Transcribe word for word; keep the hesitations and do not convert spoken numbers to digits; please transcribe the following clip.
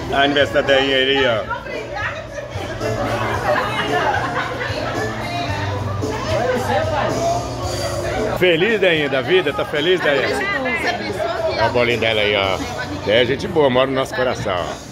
A aniversário da Deinha aí, ó. Feliz, Deinha, da vida? Tá feliz, Deinha? É o bolinho dela aí, ó. É gente boa, mora no nosso coração.